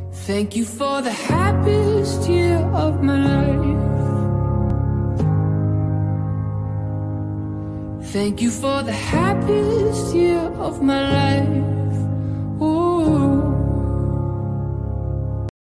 Thank you for the happiest year of my life. Thank you for the happiest year of my life.